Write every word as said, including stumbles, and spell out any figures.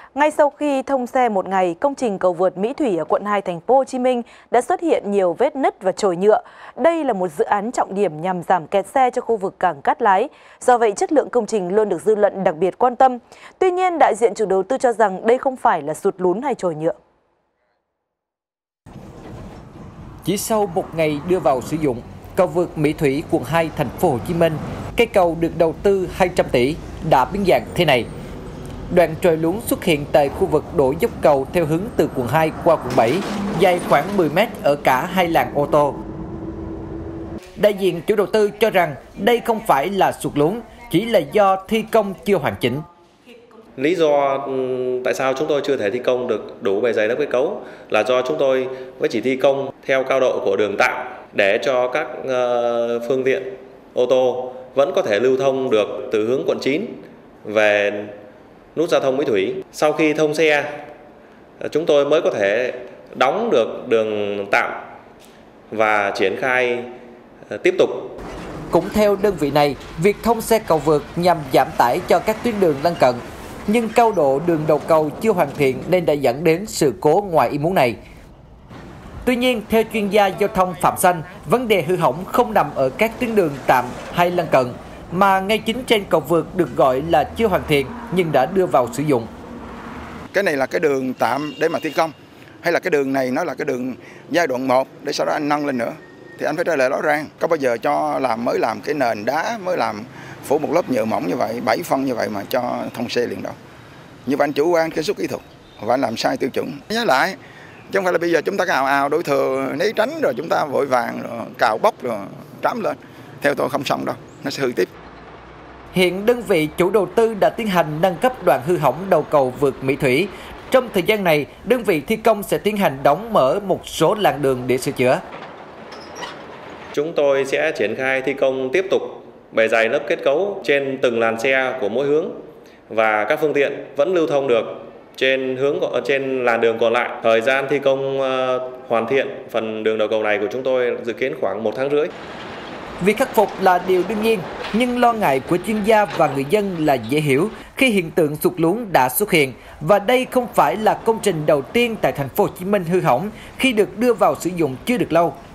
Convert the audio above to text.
Ngay sau khi thông xe một ngày, công trình cầu vượt Mỹ Thủy ở quận hai thành phố Hồ Chí Minh đã xuất hiện nhiều vết nứt và chồi nhựa. Đây là một dự án trọng điểm nhằm giảm kẹt xe cho khu vực cảng Cát Lái. Do vậy, chất lượng công trình luôn được dư luận đặc biệt quan tâm. Tuy nhiên, đại diện chủ đầu tư cho rằng đây không phải là sụt lún hay chồi nhựa. Chỉ sau một ngày đưa vào sử dụng, cầu vượt Mỹ Thủy quận hai thành phố Hồ Chí Minh, cây cầu được đầu tư hai trăm tỷ đã biến dạng thế này. Đoạn trồi lún xuất hiện tại khu vực đổ dốc cầu theo hướng từ quận hai qua quận bảy, dài khoảng mười mét ở cả hai làn ô tô. Đại diện chủ đầu tư cho rằng đây không phải là sụt lún, chỉ là do thi công chưa hoàn chỉnh. Lý do tại sao chúng tôi chưa thể thi công được đủ bề dày lớp kết cấu là do chúng tôi mới chỉ thi công theo cao độ của đường tạm để cho các phương tiện ô tô vẫn có thể lưu thông được từ hướng quận chín về nút giao thông Mỹ Thủy. Sau khi thông xe, chúng tôi mới có thể đóng được đường tạm và triển khai tiếp tục. Cũng theo đơn vị này, việc thông xe cầu vượt nhằm giảm tải cho các tuyến đường lân cận. Nhưng cao độ đường đầu cầu chưa hoàn thiện nên đã dẫn đến sự cố ngoài ý muốn này. Tuy nhiên, theo chuyên gia giao thông Phạm Xanh, vấn đề hư hỏng không nằm ở các tuyến đường tạm hay lân cận, mà ngay chính trên cầu vượt được gọi là chưa hoàn thiện nhưng đã đưa vào sử dụng. Cái này là cái đường tạm để mà thi công, hay là cái đường này nó là cái đường giai đoạn một để sau đó anh nâng lên nữa, thì anh phải trả lời rõ ràng. Có bao giờ cho làm mới làm cái nền đá, mới làm phủ một lớp nhựa mỏng như vậy, bảy phân như vậy mà cho thông xe liền đâu. Như vậy anh chủ quan cái số kỹ thuật và anh làm sai tiêu chuẩn. Nhớ lại, chứ không phải là bây giờ chúng ta ào ào đối thừa né tránh rồi chúng ta vội vàng rồi cào bóc rồi trám lên. Theo tôi không xong đâu, nó sẽ hư tiếp. Hiện đơn vị chủ đầu tư đã tiến hành nâng cấp đoạn hư hỏng đầu cầu vượt Mỹ Thủy. Trong thời gian này, đơn vị thi công sẽ tiến hành đóng mở một số làn đường để sửa chữa. Chúng tôi sẽ triển khai thi công tiếp tục bề dày lớp kết cấu trên từng làn xe của mỗi hướng và các phương tiện vẫn lưu thông được trên hướng trên làn đường còn lại. Thời gian thi công uh, hoàn thiện phần đường đầu cầu này của chúng tôi dự kiến khoảng một tháng rưỡi. Việc khắc phục là điều đương nhiên, nhưng lo ngại của chuyên gia và người dân là dễ hiểu khi hiện tượng sụt lún đã xuất hiện và đây không phải là công trình đầu tiên tại thành phố Hồ Chí Minh hư hỏng khi được đưa vào sử dụng chưa được lâu.